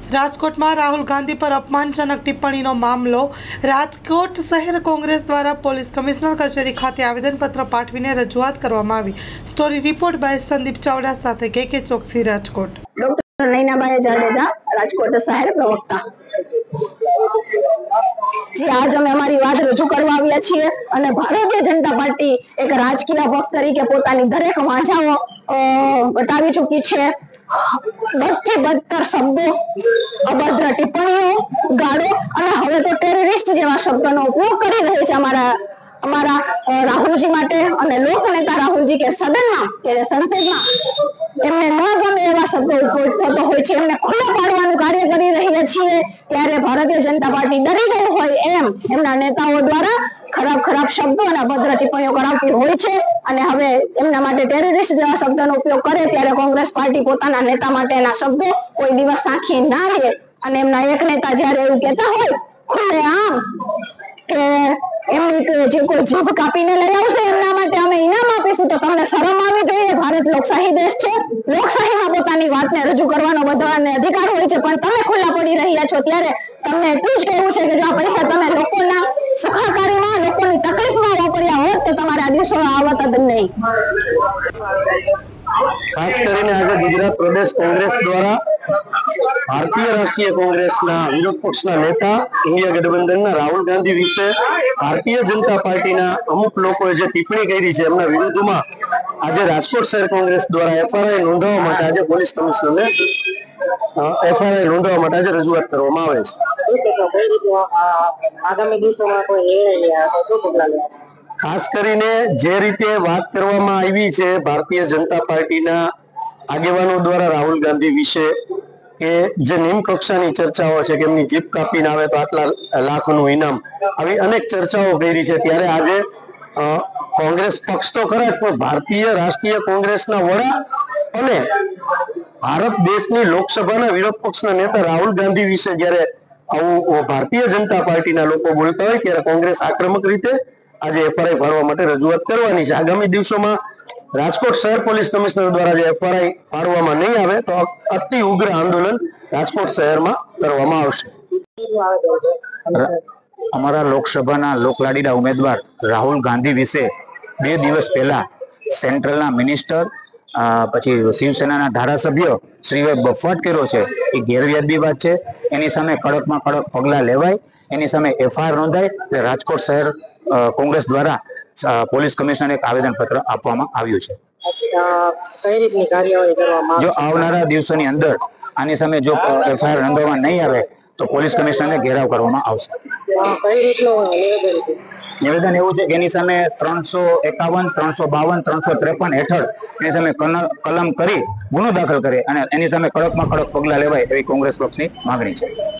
રાજકોટમાં રાહુલ ગાંધી પર અપમાનજનક ટિપ્પણીનો મામલો। રાજકોટ શહેર કોંગ્રેસ દ્વારા પોલીસ કમિશનર કચેરી ખાતે આવેદનપત્ર પાઠવીને રજૂઆત કરવામાં આવી। Story report by Sandeep Chavda સાથે કે ચોકસી, રાજકોટ। ડોક્ટર નૈનાબાઈ જાડેજા, રાજકોટ શહેર પ્રવક્તા। जी आज અમે અમારી વાત રજૂ કરવા આવ્યા છીએ અને ભારતીય જનતા પાર્ટી એક રાજકીય પક્ષ તરીકે પોતાની દરેક વાંઝાઓ બતાવી ચૂકી છે। બદથી બદતર શબ્દો, અભદ્ર ટિપ્પણીઓ, ગાળો અને હવે તો ટેરરિસ્ટ જેવા શબ્દોનો ઉપયોગ કરી રહી છે અમારા રાહુલજી માટે અને લોકનેતા રાહુલજી કે સદનમાં કે સંસદમાં એમને ન ગમે એવા શબ્દો ઉપયોગ થતો હોય છે, એમને ખુલ્લા પાડવાનું કાર્ય કરી રહ્યા છીએ। ત્યારે ભારતીય જનતા પાર્ટી ડરી ગઈ હોય એમ એમના નેતાઓ દ્વારા ખરાબ શબ્દો અને અભદ્ર ટિપ્પણીઓ કરાવતી હોય છે અને હવે એમના માટે ટેરરિસ્ટ જેવા શબ્દોનો ઉપયોગ કરે ત્યારે કોંગ્રેસ પાર્ટી પોતાના નેતા માટેના શબ્દો કોઈ દિવસ સાંખી ના લે અને એમના એક નેતા જ્યારે એવું કહેતા હોય ખુલ્લે આમ કે એમની જે કોઈ જીભ કાપીને લઈ આવશે એમના માટે અમે ઇનામ આપીશું, તો તમને શરમ આવી જોઈએ। ભારત લોકશાહી દેશ છે, લોકશાહીમાં પોતાની વાતને રજૂ કરવાનો બધાને અધિકાર હોય છે, પણ તમે ખુલ્લા પડી રહ્યા છો। ત્યારે તમને એટલું જ કહેવું છે કે જો આ પૈસા તમે લોકોના સુખાકારીમાં, લોકોની તકલીફમાં વાપર્યા હોત તો તમારા દિવસો આવત જ નહીં। ખાસ કરીને આજે ગુજરાત પ્રદેશ કોંગ્રેસ દ્વારા ભારતીય રાષ્ટ્રીય કોંગ્રેસના વિરોધ પક્ષના નેતા ઇન્ડિયા ગઠબંધનના રાહુલ ગાંધી વિશે ભારતીય જનતા પાર્ટીના અમુક લોકોએ જે ટિપ્પણી કરી છે એમના વિરુદ્ધમાં આજે રાજકોટ શહેર કોંગ્રેસ દ્વારા એફઆઈઆર નોંધવા માટે આજે પોલીસ કમિશનરને એફઆઈઆર નોંધવા માટે આજે રજૂઆત કરવામાં આવે છે। ખાસ કરીને જે રીતે વાત કરવામાં આવી છે ભારતીય જનતા પાર્ટીના આગેવાનો દ્વારા રાહુલ ગાંધી વિશે કે જે નિમ્ન કક્ષાની ચર્ચાઓ છે કે એમની જીભ કાપીને આવે તો આટલા લાખનું ઇનામ, આવી અનેક ચર્ચાઓ કરી છે। ત્યારે આજે કોંગ્રેસ પક્ષ તો ખરા જ પણ ભારતીય રાષ્ટ્રીય કોંગ્રેસના વડા અને ભારત દેશની લોકસભાના વિરોધ પક્ષના નેતા રાહુલ ગાંધી વિશે જ્યારે આવું ભારતીય જનતા પાર્ટીના લોકો બોલતા હોય ત્યારે કોંગ્રેસ આક્રમક રીતે આજે એફઆઈઆર ફાડવા માટે રજૂઆત કરવાની છે। આગામી દિવસોમાં રાજકોટ શહેર પોલીસ કમિશનર દ્વારા જે એફઆઈઆર ફાડવામાં નહીં આવે તો અતિ ઉગ્ર આંદોલન રાજકોટ શહેરમાં કરવામાં આવશે। અમારા લોકસભાના લોકલાડીલા ઉમેદવાર રાહુલ ગાંધી વિશે 2 દિવસ પહેલા સેન્ટ્રલના મિનિસ્ટર પછી શિવસેનાના ધારાસભ્ય શ્રીએ બફાટ કર્યો છે એ ગેરવ્યાજબી વાત છે। એની સામે કડકમાં કડક પગલાં લેવાય, એની સામે એફઆઈઆર નોંધાય। રાજકોટ શહેર કોંગ્રેસ દ્વારા પોલીસ કમિશનરને એક આવેદન પત્ર આપવામાં આવ્યું છે। જો આવનારા દિવસોની અંદર આની સામે જો એફઆઈઆર નોંધવામાં નહીં આવે તો પોલીસ કમિશનરને ઘેરાવ કરવામાં આવશે। નિવેદન એવું છે કે એની સામે 351, 352, 353 હેઠળ એની સામે કલમ કરી ગુનો દાખલ કરે અને એની સામે કડકમાં કડક પગલાં લેવાય એવી કોંગ્રેસ પક્ષની માંગણી છે।